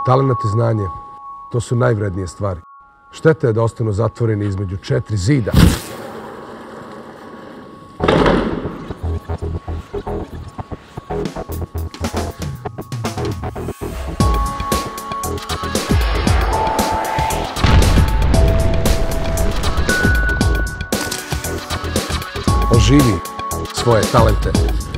Talenat i znanje, to su najvrednije stvari. Šteta je da ostanu zatvoreni između 4 zida. Oživi svoje talente.